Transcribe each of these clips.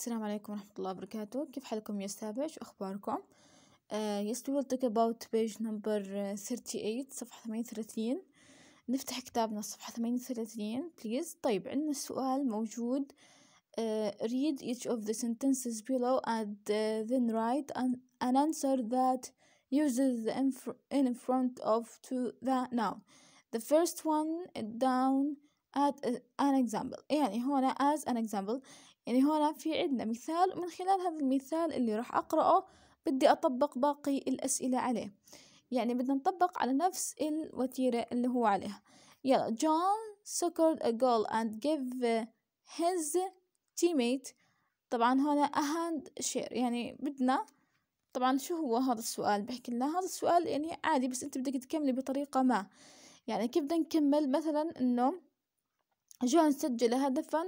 السلام عليكم ورحمة الله وبركاته. كيف حالكم يا سابع؟ شو أخباركم؟ Yes, we will talk about page number 38 صفحة 38. نفتح كتابنا صفحة 38 please. طيب عندنا السؤال موجود. Read each of the sentences below and then write an answer that uses the in front of to the noun. The first one down at an example. يعني هنا as an example، يعني هنا في عندنا مثال، ومن خلال هذا المثال اللي راح أقرأه بدي أطبق باقي الأسئلة عليه. يعني بدنا نطبق على نفس الوتيرة اللي هو عليها. يلا. John scored a goal and gave his teammate. طبعا هنا a handshake، يعني بدنا طبعا شو هو هذا السؤال؟ بحكي لنا هذا السؤال يعني عادي، بس انت بدك تكملي بطريقة ما. يعني كيف بدنا نكمل؟ مثلا انه جون سجل هدفا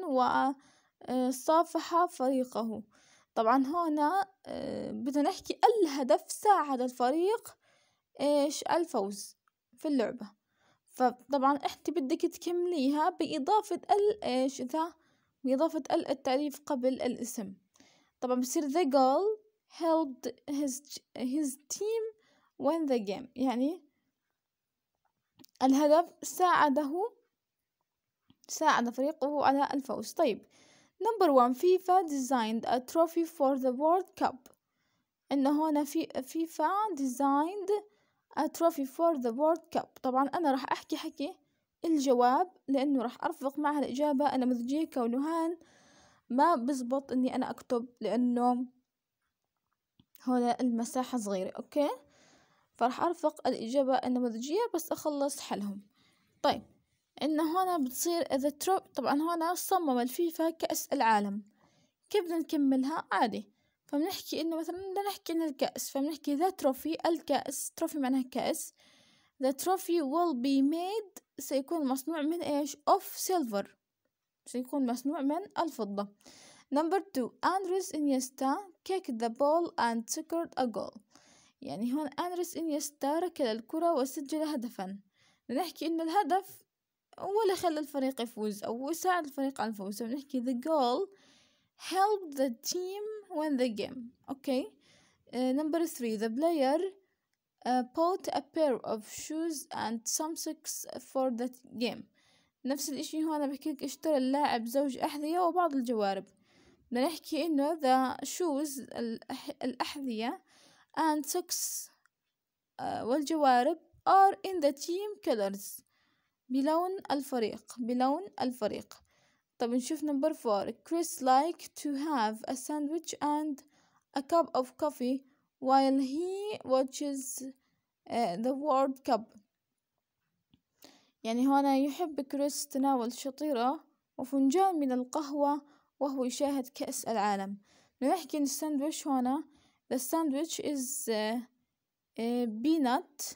وصافح فريقه. طبعا هنا بدنا نحكي الهدف ساعد الفريق ايش؟ الفوز في اللعبة. فطبعا انت بدك تكمليها بإضافة ايش ذا، بإضافة التعريف قبل الاسم. طبعا بصير the goal helped his team win the game، يعني الهدف ساعد فريقه على الفوز. طيب number 1 FIFA designed a trophy for the World Cup. إنه هنا في FIFA designed a trophy for the World Cup. طبعا أنا راح أحكي حكي الجواب، لأنه راح أرفق معها الإجابة النموذجية، كونها ما بزبط إني أنا أكتب لأنه هنا المساحة صغيرة. أوكي، فراح أرفق الإجابة النموذجية بس أخلص حلهم. طيب إنه هنا بتصير طبعا هنا صمم الفيفا كأس العالم. كيف بدنا نكملها؟ عادي، فبنحكي إنه مثلا بدنا نحكي عن الكأس، فبنحكي the trophy، الكأس، trophy معناها كأس. the trophy will be made، سيكون مصنوع من إيش؟ of silver، سيكون مصنوع من الفضة. number 2 Andres Iniesta kicked the ball and scored a goal. يعني هون أندريس إنيستا ركل الكرة وسجل هدفا. بنحكي إن الهدف هو اللي خلى الفريق يفوز أو ساعد الفريق على الفوز، بنحكي the goal helped the team win the game. okay. number 3 the player bought a pair of shoes and some socks for the game. نفس الاشي هون بحكيك اشترى اللاعب زوج أحذية وبعض الجوارب. بدنا نحكي إنه the shoes الأحذية and socks والجوارب are in the team colors، بلون الفريق. طب نشوف number 4 Chris liked to have a sandwich and a cup of coffee while he watches the World Cup. يعني هنا يحب كريس تناول شطيرة وفنجان من القهوة وهو يشاهد كأس العالم. نحكي إن الساندويتش هنا the sandwich is peanut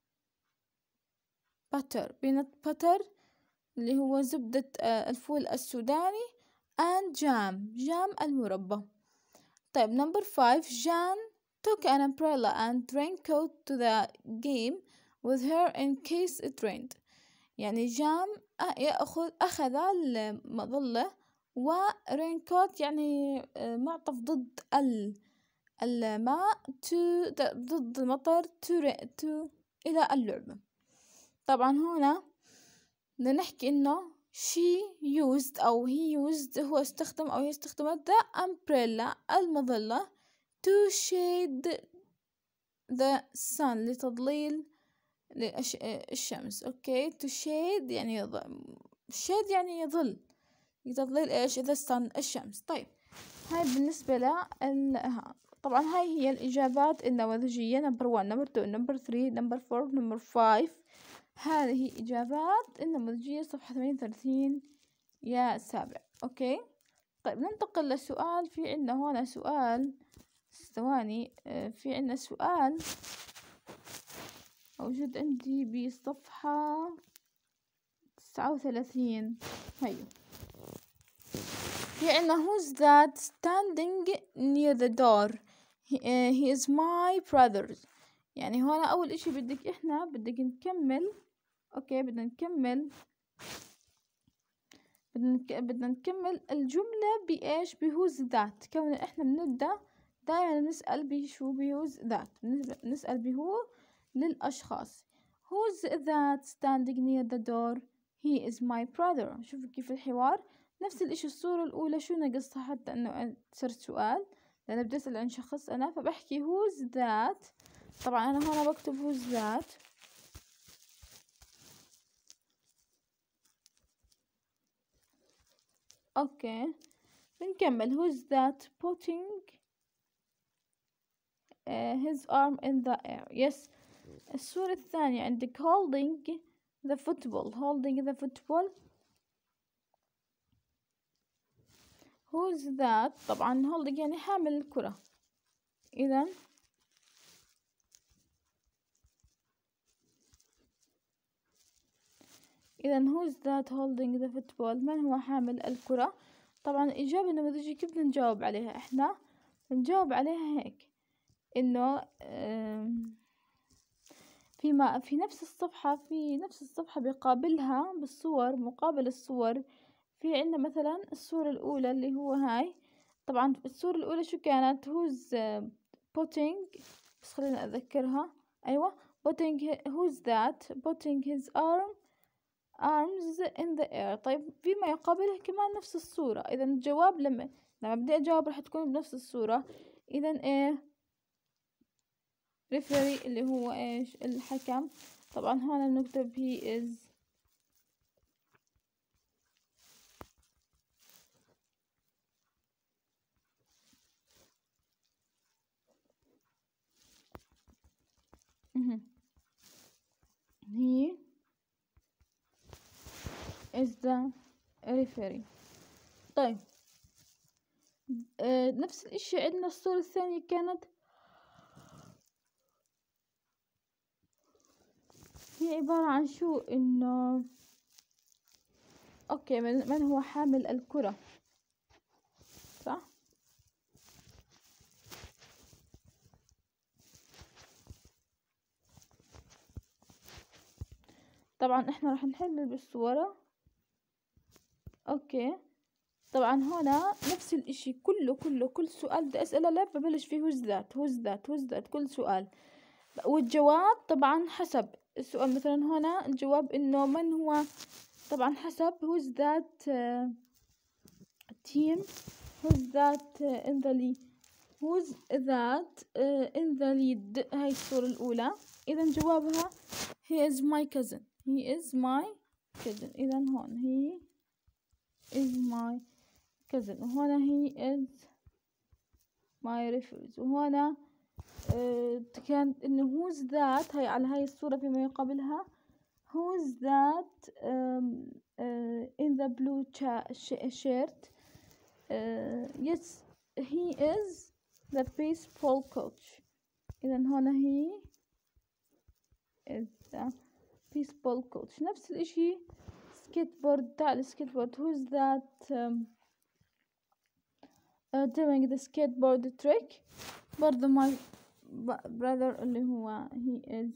butter اللي هو زبدة الفول السوداني and جام المربى. طيب number 5 Jan took an umbrella and raincoat to the game with her in case it rained. يعني جام أخذ المظلة ورينكوت يعني معطف ضد الماء ضد المطر إلى اللعبة. طبعا هنا بدنا نحكي إنه she used أو he used، هو استخدم أو هي استخدمت the umbrella المظلة to shade the sun لتضليل الشمس. أوكي، to shade يعني shade يعني ظل، لتضليل إيش؟ the sun الشمس. طيب هاي بالنسبة طبعا هاي هي الإجابات النموذجية number 1 number 2 number 3 number 4 number 5. هذه إجابات النموذجية صفحة 38 يا سابع. أوكي. طيب ننتقل للسؤال. في عنا هنا سؤال، ثواني، في عنا سؤال موجود عندي بصفحة 39. هيو في عنا who's that standing near the door? he is my brother. يعني هنا أول إشي بدك نكمل. أوكي، بدنا بدنا نكمل الجملة بإيش؟ بهوز ذات. كون إحنا بنبدأ دائما بنسأل بشو؟ بهوز ذات. بنسأل بهو للأشخاص. who's that standing near the door? he is my brother. شوفوا كيف الحوار نفس الاشي. الصورة الأولى شو نقصها حتى إنه صرت سؤال، لأن بدي أسأل عن شخص أنا، فبحكي who's that. طبعا أنا هنا بكتب who's that. أوكي بنكمل who's that putting his arm in the air. yes. الصورة الثانية عندك holding the football. holding the football. who's that؟ طبعا holding يعني حامل الكرة. إذن who's that holding the football؟ من هو حامل الكرة؟ طبعا الإجابة النموذجية كيف بدنا نجاوب عليها؟ إحنا بنجاوب عليها هيك، إنه في نفس الصفحة بيقابلها بالصور، مقابل الصور في عندنا مثلا الصورة الأولى اللي هو هاي. طبعا الصورة الأولى شو كانت؟ who's putting، بس خلينا أذكرها. أيوة who's that putting his arms in the air. طيب فيما يقابلها كمان نفس الصورة. إذا الجواب لما بدي أجاوب راح تكون بنفس الصورة. إذا إيه؟ referee اللي هو إيش؟ الحكم. طبعا هون بنكتب he is he is the referee. طيب نفس الاشي عندنا. الصورة الثانية كانت هي عبارة عن شو؟ انه اوكي من هو حامل الكرة، صح؟ طبعا احنا راح نحلل بالصورة. اوكي طبعا هنا نفس الاشي كل سؤال بدي اسأله لا ببلش فيه who's that كل سؤال، والجواب طبعا حسب السؤال. مثلا هنا الجواب انه من هو، طبعا حسب who's that team، who's that in the lead، who's that in the lead. هاي الصورة الأولى. إذا جوابها he is my cousin. إذا هون he is my cousin، وهنا he is my referee. وهنا كانت إنه who's that هاي على هاي الصورة فيما يقابلها who's that in the blue shirt. yes he is the baseball coach. إذا هنا he is the baseball coach. نفس الاشي skateboard. تاع الskateboard who's that doing the skateboard trick. برضه my brother اللي هو he is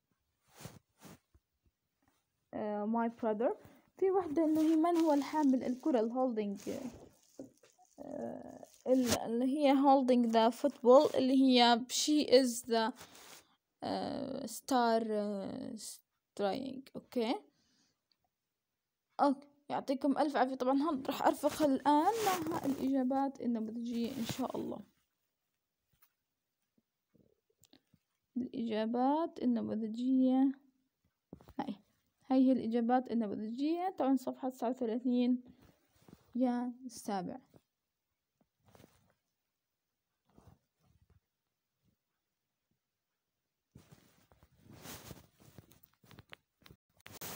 my brother. في وحدة انه هي من هو الحامل الكرة الهولدينج اللي هي holding the football اللي هي she is the star striking. اوكي يعطيكم الف عافية. طبعا راح ارفق الان مع الاجابات النموذجية ان شاء الله. الإجابات النموذجية هاي هي الإجابات النموذجية. طبعا صفحة 39 يا 7.